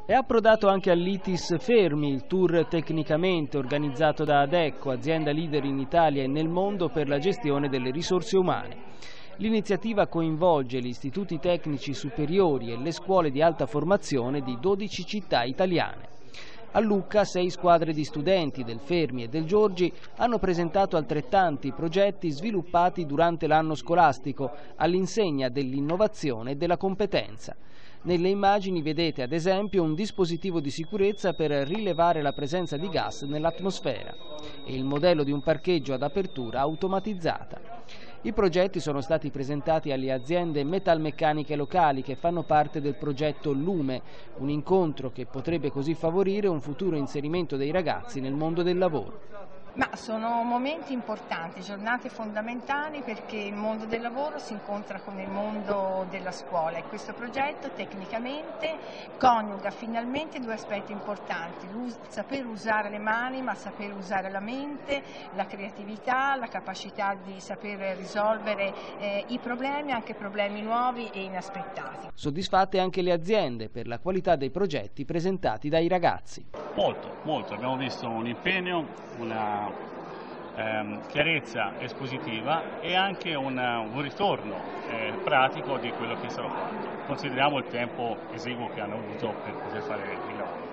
È approdato anche all'ITIS Fermi, il tour tecnicamente organizzato da Adecco, azienda leader in Italia e nel mondo per la gestione delle risorse umane. L'iniziativa coinvolge gli istituti tecnici superiori e le scuole di alta formazione di 12 città italiane. A Lucca 6 squadre di studenti del Fermi e del Giorgi hanno presentato altrettanti progetti sviluppati durante l'anno scolastico all'insegna dell'innovazione e della competenza. Nelle immagini vedete ad esempio un dispositivo di sicurezza per rilevare la presenza di gas nell'atmosfera e il modello di un parcheggio ad apertura automatizzata. I progetti sono stati presentati alle aziende metalmeccaniche locali che fanno parte del progetto Lume, un incontro che potrebbe così favorire un futuro inserimento dei ragazzi nel mondo del lavoro. Ma sono momenti importanti, giornate fondamentali perché il mondo del lavoro si incontra con il mondo della scuola e questo progetto tecnicamente coniuga finalmente due aspetti importanti, saper usare le mani ma saper usare la mente, la creatività, la capacità di saper risolvere i problemi, anche problemi nuovi e inaspettati. Soddisfatte anche le aziende per la qualità dei progetti presentati dai ragazzi. Molto, abbiamo visto un impegno, una chiarezza espositiva e anche un ritorno pratico di quello che è stato fatto. Consideriamo il tempo esiguo che hanno avuto per poter fare il lavoro.